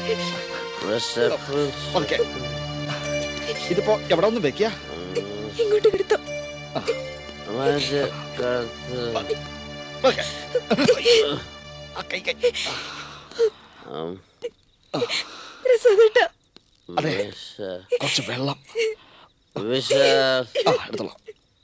Okay, ഇതിപ്പോ എവിടെ ഒന്ന് വെക്ക? ഇങ്ങോട്ട് എടുത്തോ. അതെ, കുറച്ച് വെള്ളം എടുത്തോളാം.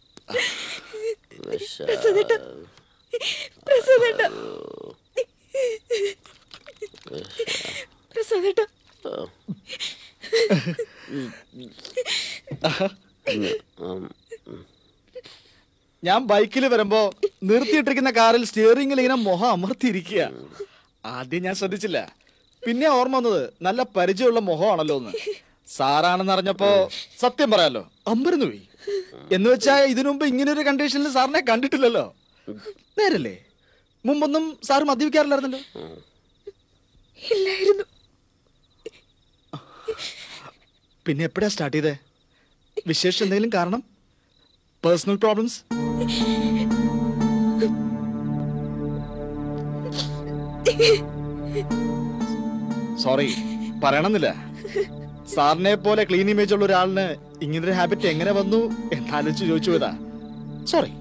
ഞാൻ ബൈക്കിൽ വരുമ്പോ നിർത്തിയിട്ടിരിക്കുന്ന കാറിൽ സ്റ്റിയറിംഗിൽ ഇങ്ങനെ മുഖം അമർത്തിയിരിക്കുക. ആദ്യം ഞാൻ ശ്രദ്ധിച്ചില്ല, പിന്നെ ഓർമ്മ വന്നത് നല്ല പരിചയമുള്ള മുഖമാണല്ലോ എന്ന്. സാറാണെന്ന് അറിഞ്ഞപ്പോ സത്യം പറയാലോ അമ്പരന്ന് പോയി. എന്ന് വെച്ചാ ഇതിനു മുമ്പ് ഇങ്ങനൊരു കണ്ടീഷനിൽ സാറിനെ കണ്ടിട്ടില്ലല്ലോ. നേരല്ലേ? മുമ്പൊന്നും സാറ് മദ്യപിക്കാറില്ലായിരുന്നല്ലോ. ഇല്ലായിരുന്നു. പിന്നെ എപ്പോഴാ സ്റ്റാർട്ട് ചെയ്തേ? വിശേഷം എന്തെങ്കിലും കാരണം? Personal problems? സോറി, പറയണമെന്നില്ല. സാറിനെ പോലെ ക്ലീൻ ഇമേജ് ഉള്ള ഒരാളിന് ഇങ്ങനൊരു ഹാബിറ്റ് എങ്ങനെ വന്നു എന്നാലോചിച്ച് ചോദിച്ചു പോയതാ. സോറി.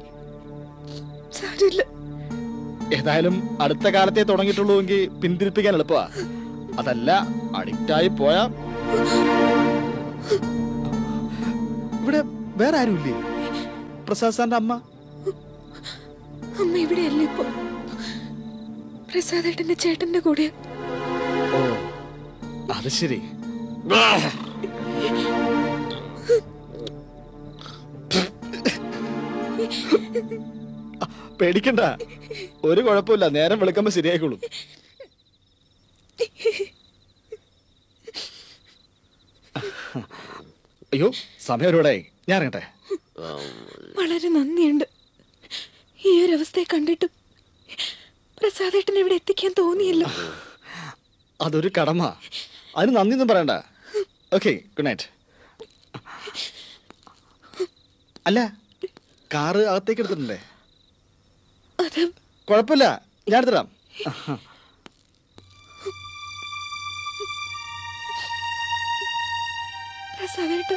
ഏതായാലും അടുത്ത കാലത്തെ തുടങ്ങിയിട്ടുള്ളൂ എങ്കിൽ പിന്തിരിപ്പിക്കാൻ എളുപ്പമാ. അതല്ല അഡിക്റ്റ് ആയി പോയാ. ഇവിടെ വേറെ ആരുമില്ലേ? പ്രസാദ് സാറിന്റെ അമ്മ? അമ്മ ഇവിടെയല്ല ഇപ്പൊ. പ്രസാദ് ഏട്ടന്റെ ചേട്ടന്റെ കൂടെ. ഓ, അത് ശരി. പേടിക്കണ്ട, ഒരു കുഴപ്പമില്ല. നേരം വെളുക്കുമ്പോ ശരിയായിക്കോളും. അയ്യോ, സമയം ഒരുപാടായി. ഞാൻ ഇറങ്ങട്ടെ. വളരെ നന്ദിയുണ്ട്. ഈ ഒരു അവസ്ഥയെ കണ്ടിട്ടും പ്രസാദേട്ടൻ ഇവിടെ എത്തിക്കാൻ തോന്നിയല്ലോ. അതൊരു കടമ, അതിന് നന്ദിയൊന്നും പറയണ്ട. Okay, good night. അല്ല, കാറ് അകത്തേക്ക് എടുത്തിട്ടുണ്ടേ? കുഴപ്പമില്ല, ഞാൻ എടുത്തിടാം. പ്രസാദേട്ടൻ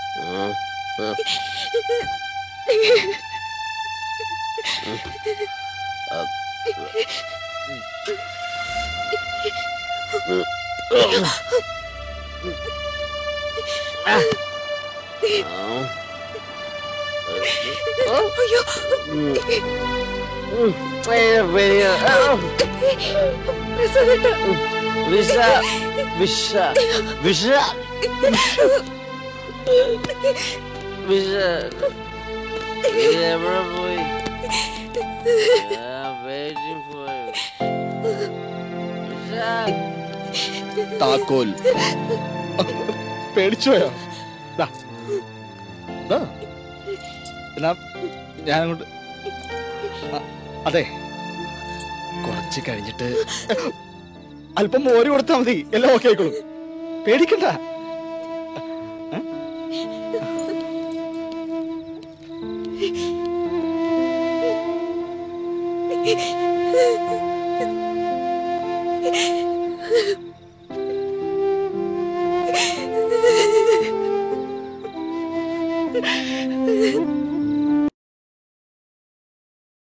താക്കോൽ പേടിച്ചോയോ? ഞാനങ്ങോട്ട്. അതെ, കുറച്ച് കഴിഞ്ഞിട്ട് അല്പം മോര് കൊടുത്താൽ മതി, എല്ലാം ഓക്കെ ആയിക്കോളും. പേടിക്കണ്ട. Ha ha ha.